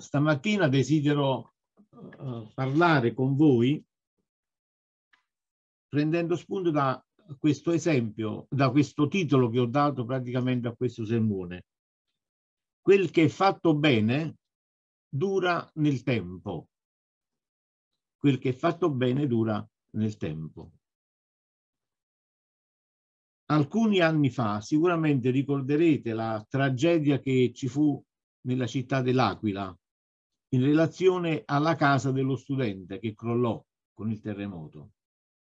Stamattina desidero parlare con voi prendendo spunto da questo esempio, da questo titolo che ho dato praticamente a questo sermone. Quel che è fatto bene dura nel tempo. Quel che è fatto bene dura nel tempo. Alcuni anni fa sicuramente ricorderete la tragedia che ci fu nella città dell'Aquila in relazione alla casa dello studente che crollò con il terremoto.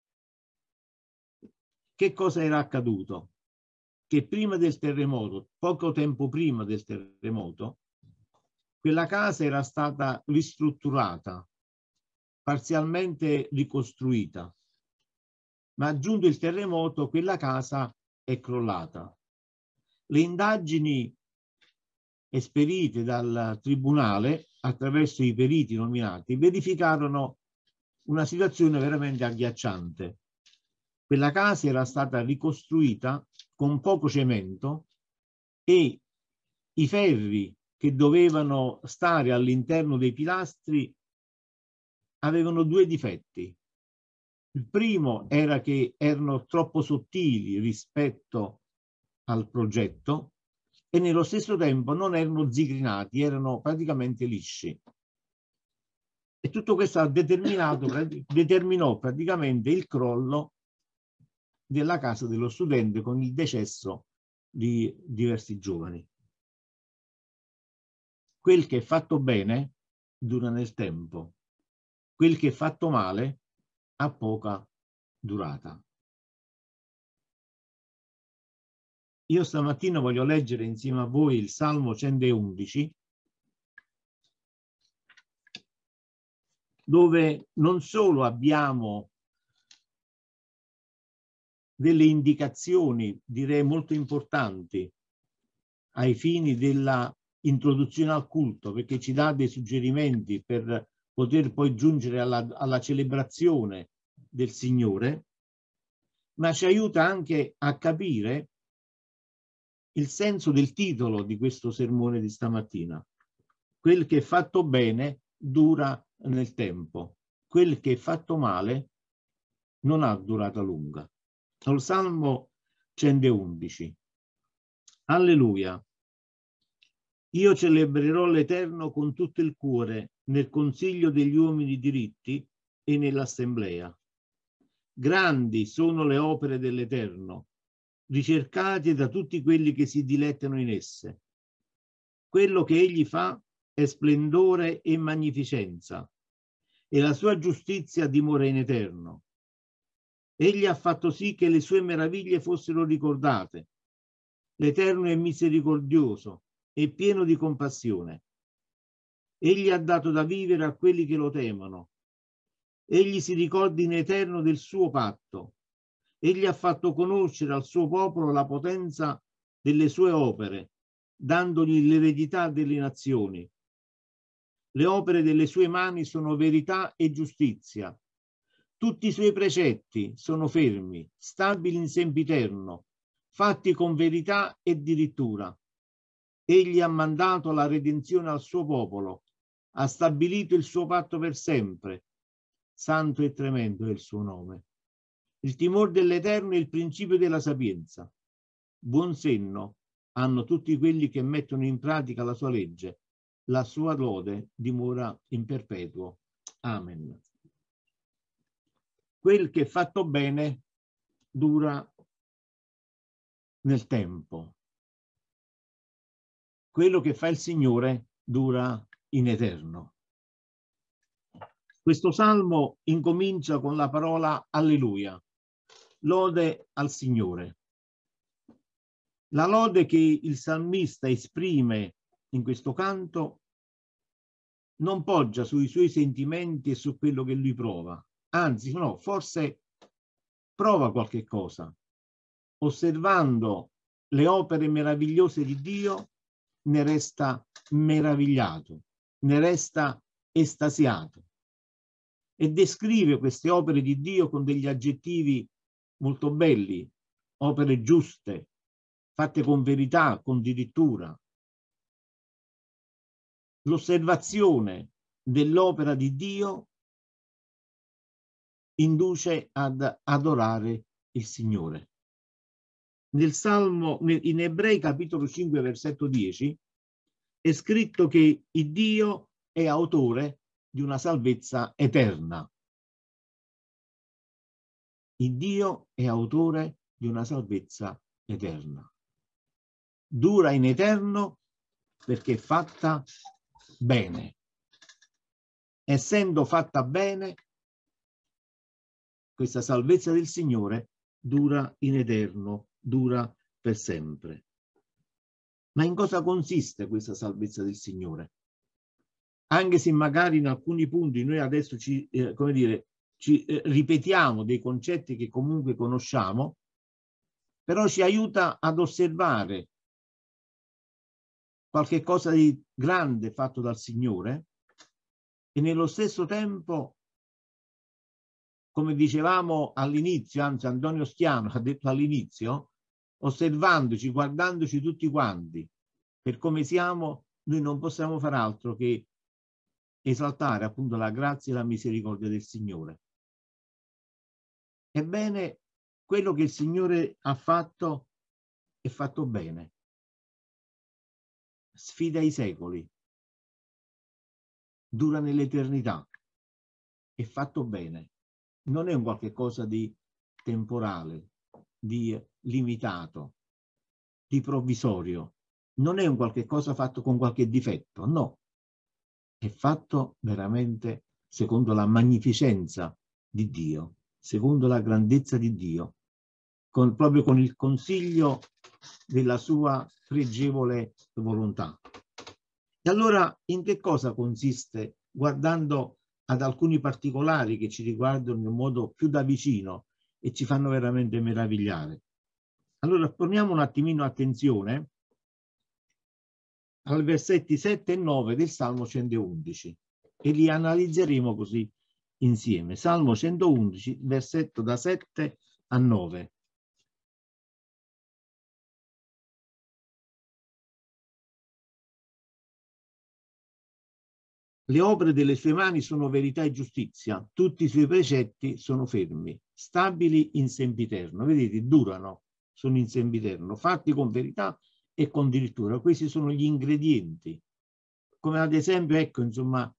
Che cosa era accaduto? Che prima del terremoto, poco tempo prima del terremoto, quella casa era stata ristrutturata, parzialmente ricostruita, ma giunto il terremoto quella casa è crollata. Le indagini esperite dal tribunale attraverso i periti nominati verificarono una situazione veramente agghiacciante. Quella casa era stata ricostruita con poco cemento e i ferri che dovevano stare all'interno dei pilastri avevano due difetti. Il primo era che erano troppo sottili rispetto al progetto e nello stesso tempo non erano zigrinati, erano praticamente lisci. E tutto questo determinò praticamente il crollo della casa dello studente con il decesso di diversi giovani. Quel che è fatto bene dura nel tempo, quel che è fatto male ha poca durata. Io stamattina voglio leggere insieme a voi il Salmo 111, dove non solo abbiamo delle indicazioni, direi molto importanti, ai fini della introduzione al culto, perché ci dà dei suggerimenti per poter poi giungere alla celebrazione del Signore, ma ci aiuta anche a capire il senso del titolo di questo sermone di stamattina. Quel che è fatto bene dura nel tempo, quel che è fatto male non ha durata lunga. Al Salmo 111. Alleluia. Io celebrerò l'Eterno con tutto il cuore nel consiglio degli uomini diritti e nell'assemblea. Grandi sono le opere dell'Eterno, ricercate da tutti quelli che si dilettano in esse. Quello che egli fa è splendore e magnificenza, e la sua giustizia dimora in eterno. Egli ha fatto sì che le sue meraviglie fossero ricordate. L'Eterno è misericordioso e pieno di compassione. Egli ha dato da vivere a quelli che lo temono. Egli si ricorda in eterno del suo patto. Egli ha fatto conoscere al suo popolo la potenza delle sue opere, dandogli l'eredità delle nazioni. Le opere delle sue mani sono verità e giustizia. Tutti i suoi precetti sono fermi, stabili in sempiterno, fatti con verità e dirittura. Egli ha mandato la redenzione al suo popolo, ha stabilito il suo patto per sempre. Santo e tremendo è il suo nome. Il timore dell'Eterno è il principio della sapienza. Buon senno hanno tutti quelli che mettono in pratica la sua legge. La sua lode dimora in perpetuo. Amen. Quel che è fatto bene dura nel tempo. Quello che fa il Signore dura in eterno. Questo salmo incomincia con la parola alleluia, lode al Signore. La lode che il salmista esprime in questo canto non poggia sui suoi sentimenti e su quello che lui prova, anzi no, forse prova qualche cosa. Osservando le opere meravigliose di Dio ne resta meravigliato, ne resta estasiato e descrive queste opere di Dio con degli aggettivi molto belli, opere giuste, fatte con verità, con dirittura. l'osservazione dell'opera di Dio induce ad adorare il Signore. Nel Salmo, in Ebrei capitolo 5 versetto 10 è scritto che il Dio è autore di una salvezza eterna. Il Dio è autore di una salvezza eterna. Dura in eterno perché è fatta bene. Essendo fatta bene, questa salvezza del Signore dura in eterno, dura per sempre. Ma in cosa consiste questa salvezza del Signore? Anche se magari in alcuni punti noi adesso ci ripetiamo dei concetti che comunque conosciamo, però ci aiuta ad osservare qualche cosa di grande fatto dal Signore e nello stesso tempo, come dicevamo all'inizio, anzi Antonio Stiano ha detto all'inizio, osservandoci, guardandoci tutti quanti per come siamo, noi non possiamo far altro che esaltare appunto la grazia e la misericordia del Signore. Ebbene, quello che il Signore ha fatto è fatto bene. Sfida i secoli, dura nell'eternità, è fatto bene. Non è un qualche cosa di temporale, di limitato, di provvisorio. Non è un qualche cosa fatto con qualche difetto, no. È fatto veramente secondo la magnificenza di Dio, secondo la grandezza di Dio, proprio con il consiglio della sua pregevole volontà. E allora in che cosa consiste, guardando ad alcuni particolari che ci riguardano in modo più da vicino e ci fanno veramente meravigliare? Allora poniamo un attimino attenzione ai versetti 7 e 9 del Salmo 111 e li analizzeremo così insieme. Salmo 111, versetto da 7 a 9. Le opere delle sue mani sono verità e giustizia, tutti i suoi precetti sono fermi, stabili in sempiterno. Vedete, durano, sono in sempiterno, fatti con verità e con dirittura. Questi sono gli ingredienti. Come ad esempio, ecco, insomma,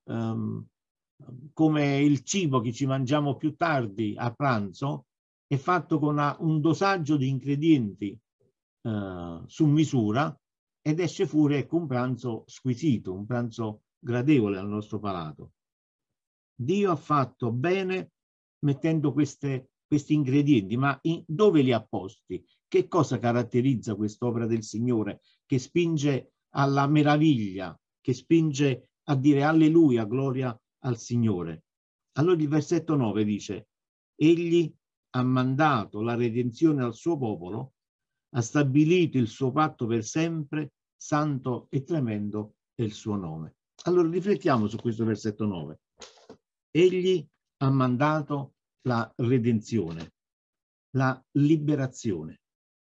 come il cibo che ci mangiamo più tardi a pranzo è fatto con un dosaggio di ingredienti su misura ed esce fuori, ecco, un pranzo squisito, un pranzo gradevole al nostro palato. Dio ha fatto bene mettendo questi ingredienti, ma dove li ha posti? Che cosa caratterizza quest'opera del Signore che spinge alla meraviglia, che spinge a dire alleluia, gloria al Signore? Allora il versetto 9 dice: Egli ha mandato la redenzione al suo popolo, ha stabilito il suo patto per sempre, santo e tremendo è il suo nome. Allora riflettiamo su questo versetto 9. Egli ha mandato la redenzione, la liberazione.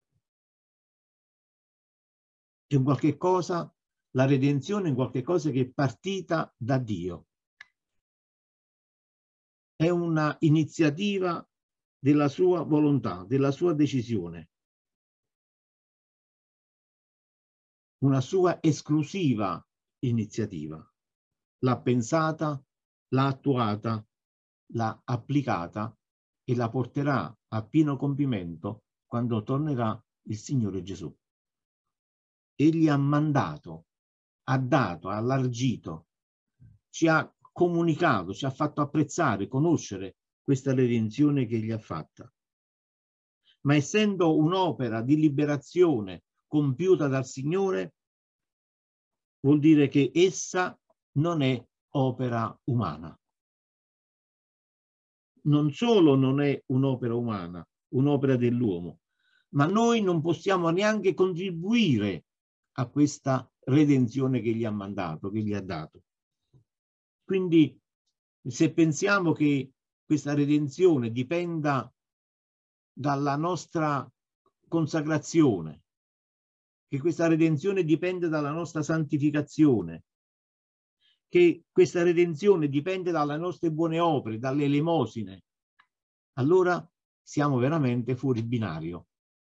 È un qualche cosa, la redenzione è un qualche cosa che è partita da Dio. È una iniziativa della sua volontà, della sua decisione. Una sua esclusiva iniziativa. L'ha pensata, l'ha attuata, l'ha applicata e la porterà a pieno compimento quando tornerà il Signore Gesù. Egli ha mandato, ha dato, ha allargito, ci ha comunicato, ci ha fatto apprezzare, conoscere questa redenzione che egli ha fatta. Ma essendo un'opera di liberazione compiuta dal Signore, vuol dire che essa non è opera umana. Non solo non è un'opera umana, un'opera dell'uomo, ma noi non possiamo neanche contribuire a questa redenzione che gli ha mandato, che gli ha dato. Quindi se pensiamo che questa redenzione dipenda dalla nostra consacrazione, che questa redenzione dipende dalla nostra santificazione, che questa redenzione dipende dalle nostre buone opere, dalle elemosine, allora siamo veramente fuori binario,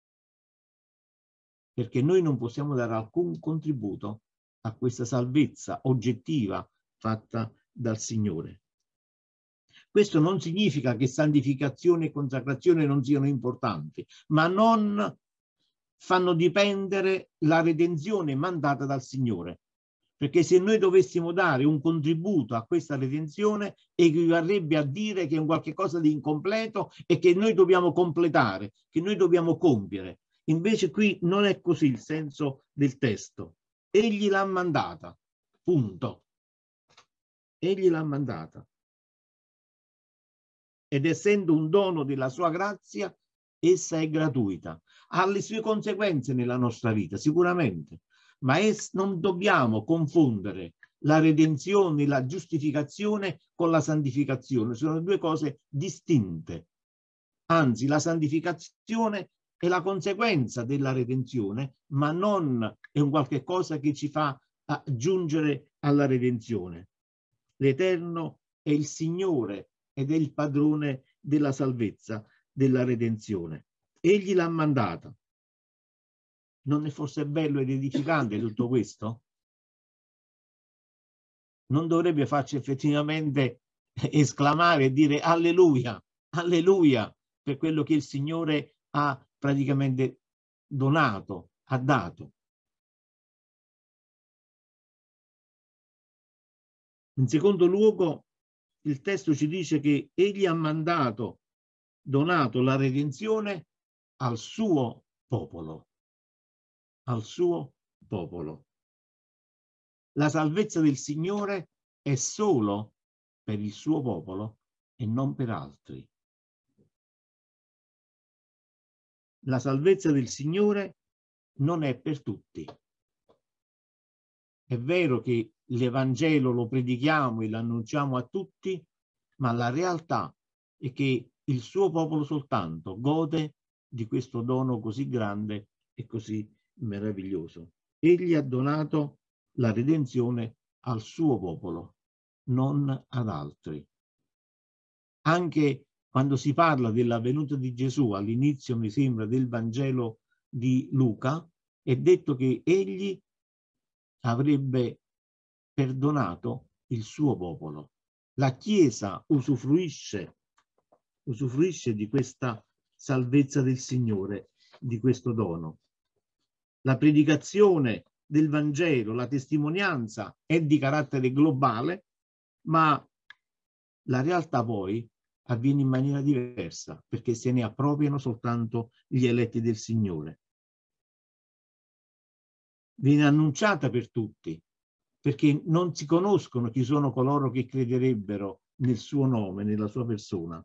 perché noi non possiamo dare alcun contributo a questa salvezza oggettiva fatta dal Signore. Questo non significa che santificazione e consacrazione non siano importanti, ma non fanno dipendere la redenzione mandata dal Signore. Perché se noi dovessimo dare un contributo a questa redenzione, equivarrebbe a dire che è un qualche cosa di incompleto e che noi dobbiamo completare, che noi dobbiamo compiere. Invece qui non è così il senso del testo. Egli l'ha mandata, punto. Egli l'ha mandata. Ed essendo un dono della sua grazia, essa è gratuita. Ha le sue conseguenze nella nostra vita, sicuramente, ma non dobbiamo confondere la redenzione, la giustificazione con la santificazione. Sono due cose distinte. Anzi, la santificazione è la conseguenza della redenzione, ma non è un qualche cosa che ci fa giungere alla redenzione. L'Eterno è il Signore ed è il padrone della salvezza, della redenzione. Egli l'ha mandata. Non è forse bello ed edificante tutto questo? Non dovrebbe farci effettivamente esclamare e dire alleluia, alleluia, per quello che il Signore ha praticamente donato, ha dato. In secondo luogo, il testo ci dice che egli ha mandato, donato la redenzione al suo popolo. Al suo popolo. La salvezza del Signore è solo per il suo popolo e non per altri. La salvezza del Signore non è per tutti. È vero che l'Evangelo lo predichiamo e lo annunciamo a tutti, ma la realtà è che il suo popolo soltanto gode di questo dono così grande e così meraviglioso. Egli ha donato la redenzione al suo popolo, non ad altri. Anche quando si parla della venuta di Gesù, all'inizio mi sembra del Vangelo di Luca, è detto che egli avrebbe perdonato il suo popolo. La Chiesa usufruisce di questa salvezza del Signore, di questo dono. La predicazione del Vangelo, la testimonianza è di carattere globale, ma la realtà poi avviene in maniera diversa, perché se ne appropriano soltanto gli eletti del Signore. Viene annunciata per tutti, perché non si conoscono chi sono coloro che crederebbero nel suo nome, nella sua persona.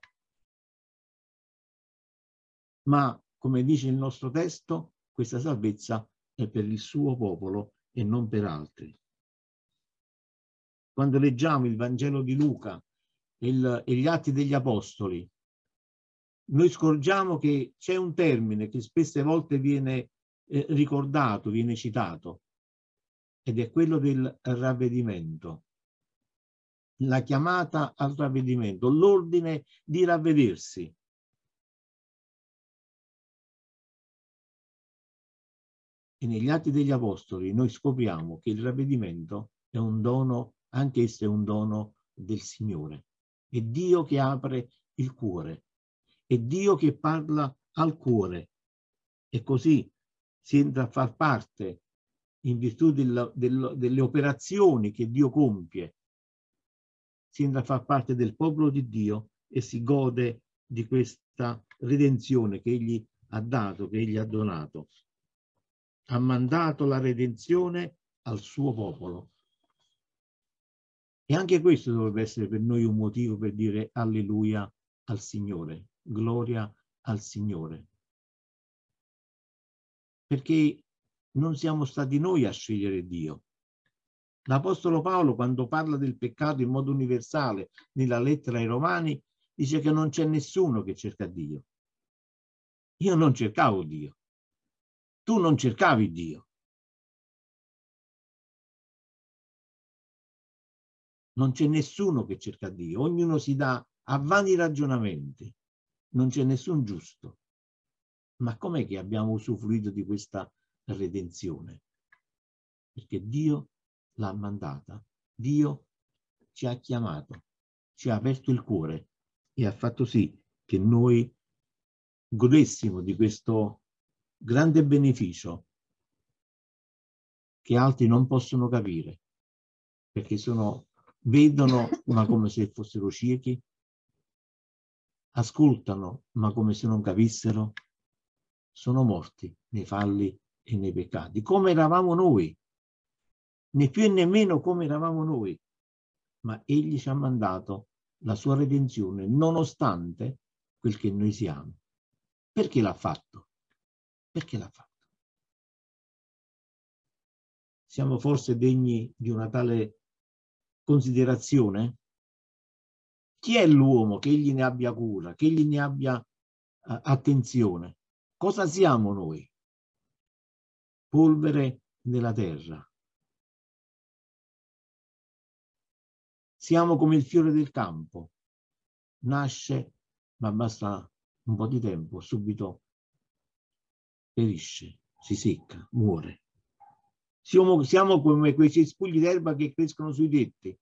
Ma, come dice il nostro testo, questa salvezza è per il suo popolo e non per altri. Quando leggiamo il Vangelo di Luca e gli Atti degli Apostoli, noi scorgiamo che c'è un termine che spesse volte viene ricordato, viene citato, ed è quello del ravvedimento. La chiamata al ravvedimento, l'ordine di ravvedersi. E negli Atti degli Apostoli noi scopriamo che il ravvedimento è un dono, anch'esso è un dono del Signore. È Dio che apre il cuore, è Dio che parla al cuore. E così si entra a far parte, in virtù delle operazioni che Dio compie, si entra a far parte del popolo di Dio e si gode di questa redenzione che Egli ha dato, che Egli ha donato. Ha mandato la redenzione al suo popolo. E anche questo dovrebbe essere per noi un motivo per dire alleluia al Signore, gloria al Signore. Perché non siamo stati noi a scegliere Dio. L'Apostolo Paolo, quando parla del peccato in modo universale nella lettera ai Romani, dice che non c'è nessuno che cerca Dio. Io non cercavo Dio. Tu non cercavi Dio. Non c'è nessuno che cerca Dio, ognuno si dà a vani ragionamenti, non c'è nessun giusto. Ma com'è che abbiamo usufruito di questa redenzione? Perché Dio l'ha mandata, Dio ci ha chiamato, ci ha aperto il cuore e ha fatto sì che noi godessimo di questo grande beneficio che altri non possono capire, perché vedono ma come se fossero ciechi, ascoltano ma come se non capissero, sono morti nei falli e nei peccati, come eravamo noi, né più e nemmeno come eravamo noi, ma Egli ci ha mandato la sua redenzione nonostante quel che noi siamo. Perché l'ha fatto? Perché l'ha fatto? Siamo forse degni di una tale considerazione? Chi è l'uomo che egli ne abbia cura, che egli ne abbia attenzione? Cosa siamo noi? Polvere nella terra. Siamo come il fiore del campo. Nasce, ma basta un po' di tempo, subito perisce, si secca, muore. Siamo come quei cespugli d'erba che crescono sui tetti.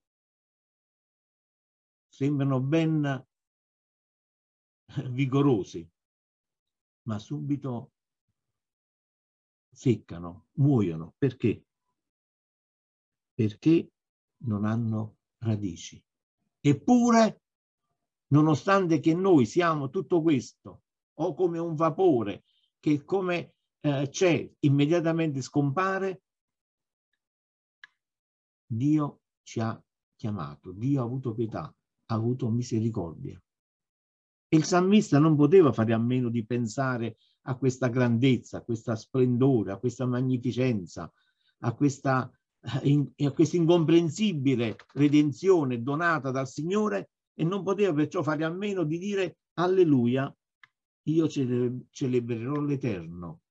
Sembrano ben vigorosi, ma subito seccano, muoiono. Perché? Perché non hanno radici. Eppure, nonostante che noi siamo tutto questo, o come un vapore che come c'è immediatamente scompare, Dio ci ha chiamato, Dio ha avuto pietà, ha avuto misericordia. E il salmista non poteva fare a meno di pensare a questa grandezza, a questa splendore, a questa magnificenza, a questa incomprensibile redenzione donata dal Signore, e non poteva perciò fare a meno di dire alleluia, io celebrerò l'Eterno.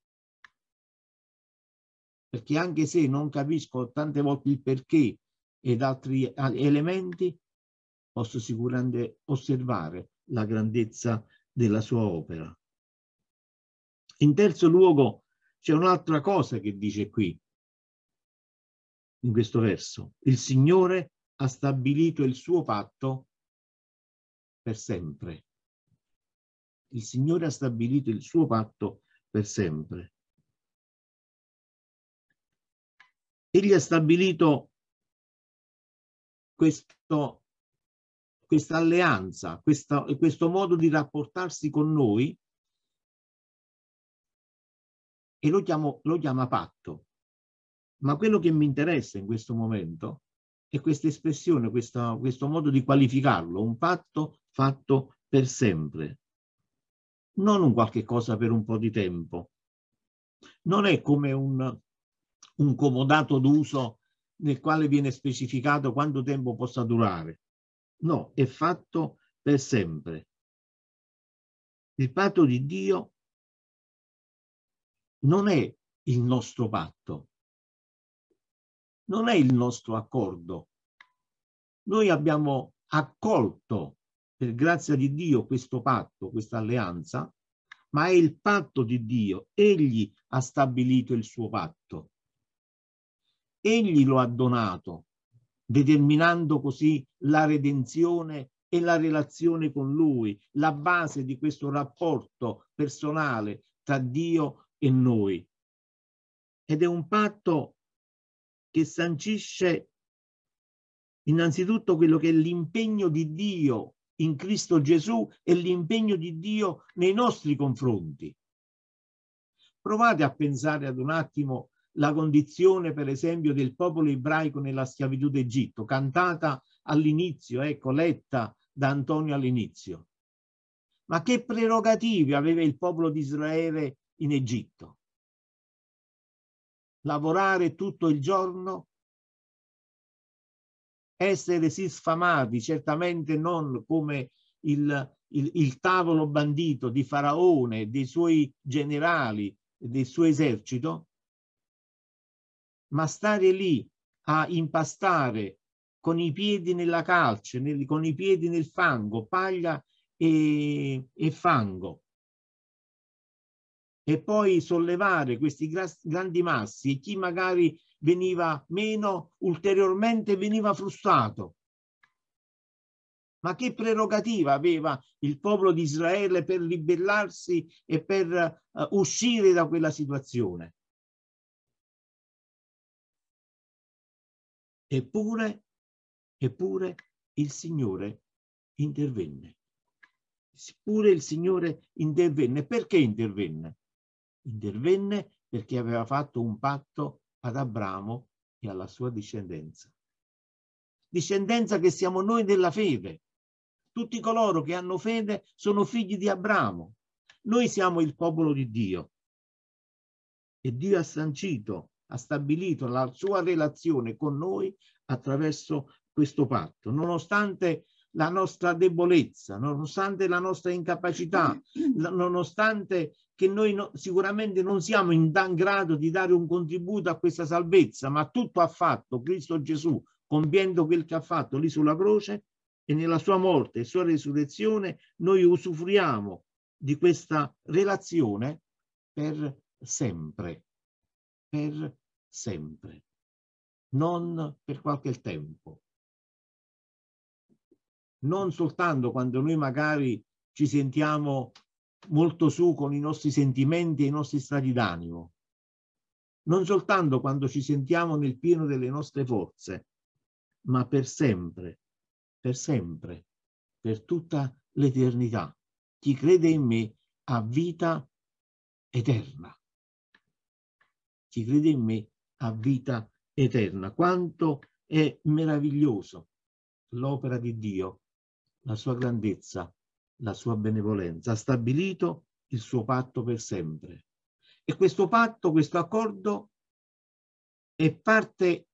Perché anche se non capisco tante volte il perché ed altri elementi, posso sicuramente osservare la grandezza della sua opera. In terzo luogo c'è un'altra cosa che dice qui, in questo verso. Il Signore ha stabilito il suo patto per sempre. Il Signore ha stabilito il suo patto per sempre. Egli ha stabilito questa alleanza, questo modo di rapportarsi con noi, e lo chiama patto. Ma quello che mi interessa in questo momento è questa espressione, questo modo di qualificarlo, un patto fatto per sempre. Non un qualche cosa per un po' di tempo. Non è come un comodato d'uso nel quale viene specificato quanto tempo possa durare. No, è fatto per sempre. Il patto di Dio non è il nostro patto, non è il nostro accordo. Noi abbiamo accolto, per grazia di Dio, questo patto, questa alleanza, ma è il patto di Dio. Egli ha stabilito il suo patto. Egli lo ha donato, determinando così la redenzione e la relazione con Lui, la base di questo rapporto personale tra Dio e noi. Ed è un patto che sancisce innanzitutto quello che è l'impegno di Dio in Cristo Gesù e l'impegno di Dio nei nostri confronti. Provate a pensare ad un attimo la condizione, per esempio, del popolo ebraico nella schiavitù d'Egitto, cantata all'inizio, ecco, letta da Antonio all'inizio. Ma che prerogative aveva il popolo di Israele in Egitto? Lavorare tutto il giorno? Essere sì sfamati, certamente non come il tavolo bandito di Faraone, dei suoi generali, del suo esercito, ma stare lì a impastare con i piedi nella calce, con i piedi nel fango, paglia e fango. E poi sollevare questi grandi massi, e chi magari veniva meno, ulteriormente veniva frustrato. Ma che prerogativa aveva il popolo di Israele per ribellarsi e per uscire da quella situazione? Eppure il Signore intervenne. Eppure il Signore intervenne. Perché intervenne? Intervenne perché aveva fatto un patto ad Abramo e alla sua discendenza. Discendenza che siamo noi della fede. Tutti coloro che hanno fede sono figli di Abramo. Noi siamo il popolo di Dio. E Dio ha sancito, ha stabilito la sua relazione con noi attraverso questo patto, nonostante la nostra debolezza, nonostante la nostra incapacità, nonostante che noi sicuramente non siamo in grado di dare un contributo a questa salvezza, ma tutto ha fatto Cristo Gesù, compiendo quel che ha fatto lì sulla croce, e nella sua morte e sua resurrezione noi usufruiamo di questa relazione per sempre, non per qualche tempo. Non soltanto quando noi magari ci sentiamo molto su con i nostri sentimenti e i nostri stati d'animo, non soltanto quando ci sentiamo nel pieno delle nostre forze, ma per sempre, per tutta l'eternità. Chi crede in me ha vita eterna. Chi crede in me ha vita eterna. Quanto è meraviglioso l'opera di Dio, la sua grandezza, la sua benevolenza. Ha stabilito il suo patto per sempre. E questo patto, questo accordo è parte,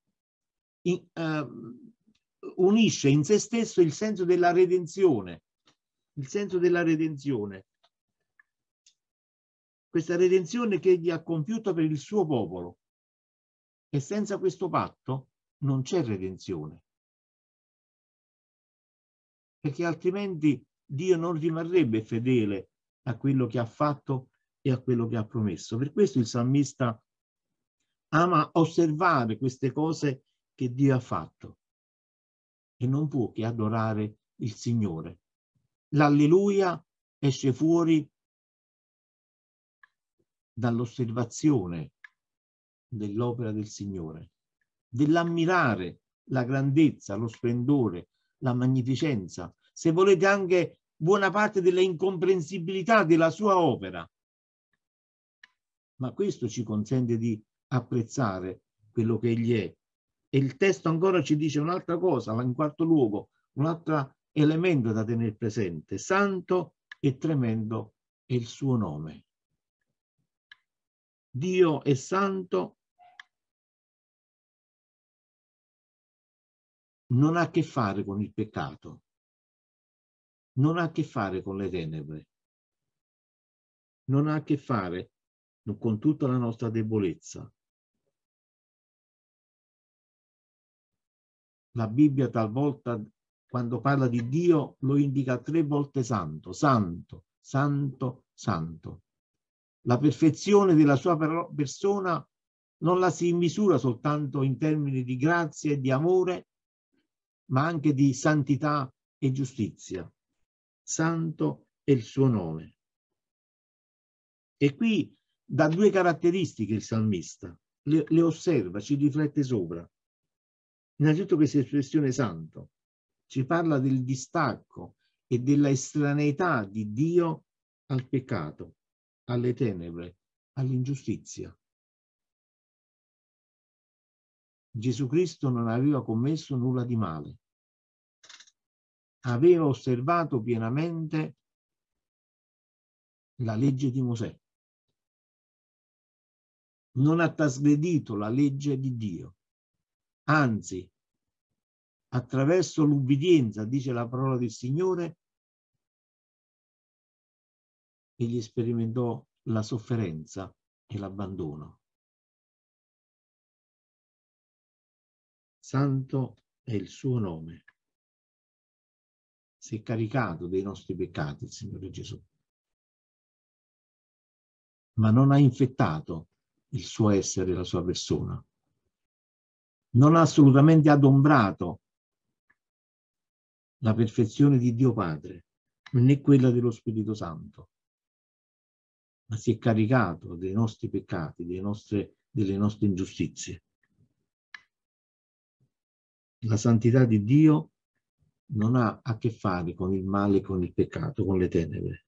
unisce in se stesso il senso della redenzione. Il senso della redenzione. Questa redenzione che egli ha compiuto per il suo popolo. E senza questo patto non c'è redenzione. Perché altrimenti Dio non rimarrebbe fedele a quello che ha fatto e a quello che ha promesso. Per questo il salmista ama osservare queste cose che Dio ha fatto e non può che adorare il Signore. L'alleluia esce fuori dall'osservazione dell'opera del Signore, dell'ammirare la grandezza, lo splendore, la magnificenza, se volete anche buona parte della incomprensibilità della sua opera. Ma questo ci consente di apprezzare quello che egli è. E il testo ancora ci dice un'altra cosa, in quarto luogo, un altro elemento da tenere presente: santo e tremendo è il suo nome. Dio è santo, non ha a che fare con il peccato, non ha a che fare con le tenebre, non ha a che fare con tutta la nostra debolezza. La Bibbia talvolta, quando parla di Dio, lo indica 3 volte santo, santo, santo, santo. La perfezione della sua persona non la si misura soltanto in termini di grazia e di amore, ma anche di santità e giustizia. Santo è il suo nome. E qui dà 2 caratteristiche il salmista, le osserva, ci riflette sopra. Innanzitutto questa espressione santo ci parla del distacco e della estraneità di Dio al peccato, alle tenebre, all'ingiustizia. Gesù Cristo non aveva commesso nulla di male. Aveva osservato pienamente la legge di Mosè. Non ha trasgredito la legge di Dio. Anzi, attraverso l'ubbidienza, dice la parola del Signore, egli sperimentò la sofferenza e l'abbandono. Santo è il suo nome. Si è caricato dei nostri peccati il Signore Gesù, ma non ha infettato il suo essere, la sua persona. Non ha assolutamente adombrato la perfezione di Dio Padre, né quella dello Spirito Santo, ma si è caricato dei nostri peccati, delle nostre ingiustizie. La santità di Dio non ha a che fare con il male, con il peccato, con le tenebre.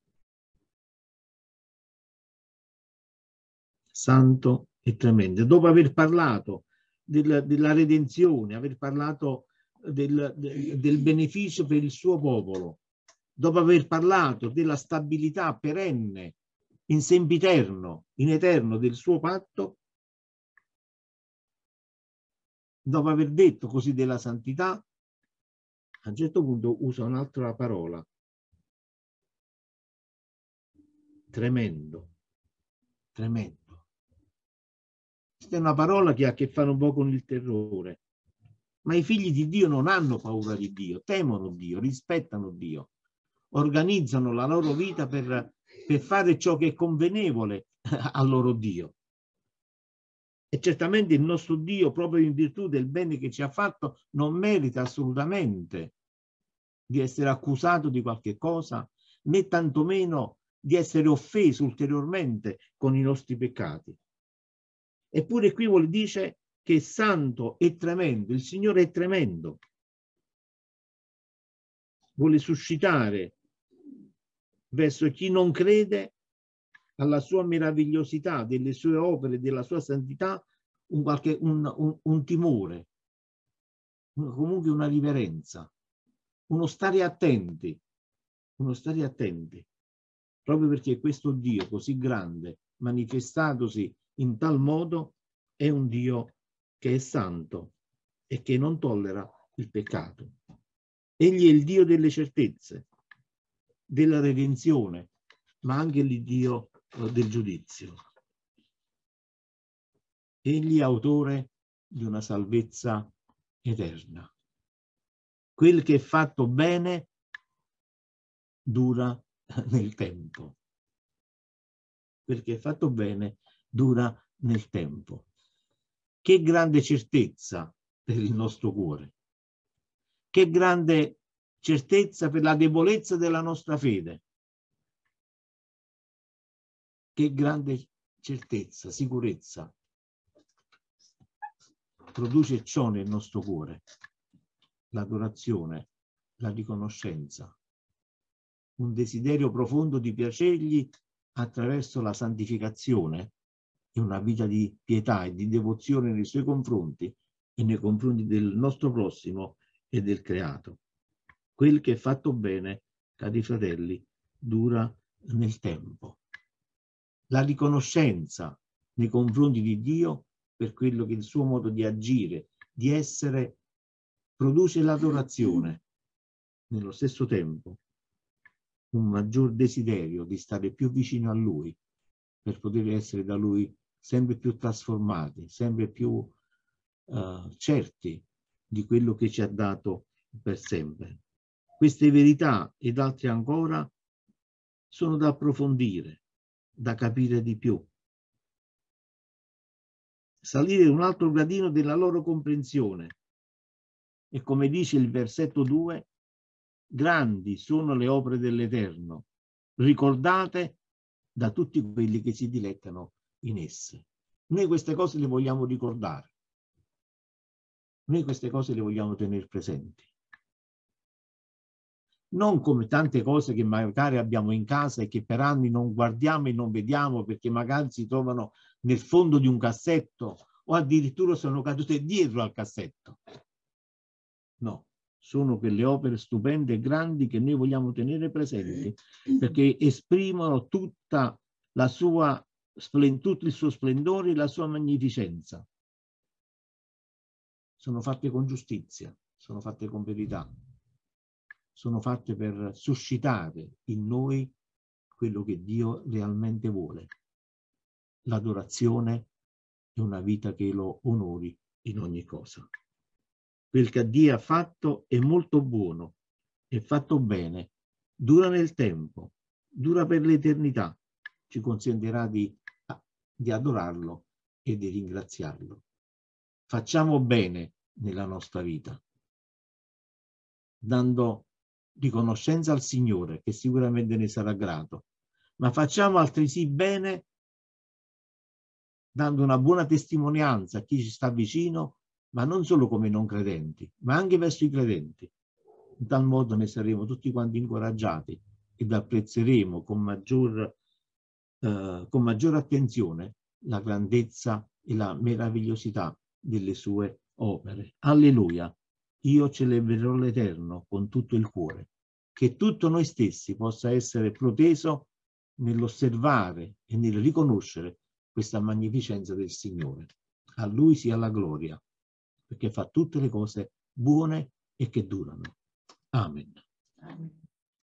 Santo e tremendo. Dopo aver parlato della redenzione, aver parlato del beneficio per il suo popolo, dopo aver parlato della stabilità perenne, in sempiterno, in eterno del suo patto, dopo aver detto così della santità, a un certo punto usa un'altra parola. Tremendo. Tremendo. Questa è una parola che ha a che fare un po' con il terrore. Ma i figli di Dio non hanno paura di Dio, temono Dio, rispettano Dio, organizzano la loro vita per fare ciò che è convenevole al loro Dio. E certamente il nostro Dio, proprio in virtù del bene che ci ha fatto, non merita assolutamente di essere accusato di qualche cosa, né tantomeno di essere offeso ulteriormente con i nostri peccati. Eppure qui dice che è santo e tremendo, il Signore è tremendo. Vuole suscitare verso chi non crede alla sua meravigliosità, delle sue opere, della sua santità, un timore, comunque una riverenza, uno stare attenti, proprio perché questo Dio così grande, manifestatosi in tal modo, è un Dio che è santo e che non tollera il peccato. Egli è il Dio delle certezze, della redenzione, ma anche il Dio del giudizio. Egli è autore di una salvezza eterna. Quel che è fatto bene dura nel tempo. Quel che è fatto bene dura nel tempo. Che grande certezza per il nostro cuore. Che grande certezza per la debolezza della nostra fede. Che grande certezza, sicurezza produce ciò nel nostro cuore. L'adorazione, la riconoscenza, un desiderio profondo di piacergli attraverso la santificazione e una vita di pietà e di devozione nei suoi confronti e nei confronti del nostro prossimo e del creato. Quel che è fatto bene, cari fratelli, dura nel tempo. La riconoscenza nei confronti di Dio per quello che è il suo modo di agire, di essere, produce l'adorazione. Nello stesso tempo, un maggior desiderio di stare più vicino a Lui, per poter essere da Lui sempre più trasformati, sempre più certi di quello che ci ha dato per sempre. Queste verità ed altre ancora sono da approfondire, da capire di più. Salire un altro gradino della loro comprensione. E come dice il versetto 2, grandi sono le opere dell'Eterno, ricordate da tutti quelli che si dilettano in esse. Noi queste cose le vogliamo ricordare. Noi queste cose le vogliamo tenere presenti. Non come tante cose che magari abbiamo in casa e che per anni non guardiamo e non vediamo perché magari si trovano nel fondo di un cassetto o addirittura sono cadute dietro al cassetto. No, sono quelle opere stupende e grandi che noi vogliamo tenere presenti perché esprimono tutto il suo splendore e la sua magnificenza. Sono fatte con giustizia, sono fatte con verità, sono fatte per suscitare in noi quello che Dio realmente vuole, l'adorazione e una vita che lo onori in ogni cosa. quel che Dio ha fatto è molto buono, è fatto bene, dura nel tempo, dura per l'eternità, ci consentirà di adorarlo e di ringraziarlo. Facciamo bene nella nostra vita, dando riconoscenza al Signore, che sicuramente ne sarà grato, ma facciamo altresì bene dando una buona testimonianza a chi ci sta vicino, ma non solo come non credenti, ma anche verso i credenti. In tal modo ne saremo tutti quanti incoraggiati ed apprezzeremo con maggior attenzione la grandezza e la meravigliosità delle sue opere. Alleluia! Io celebrerò l'Eterno con tutto il cuore. Che tutto noi stessi possa essere proteso nell'osservare e nel riconoscere questa magnificenza del Signore. A Lui sia la gloria, perché fa tutte le cose buone e che durano. Amen. Amen.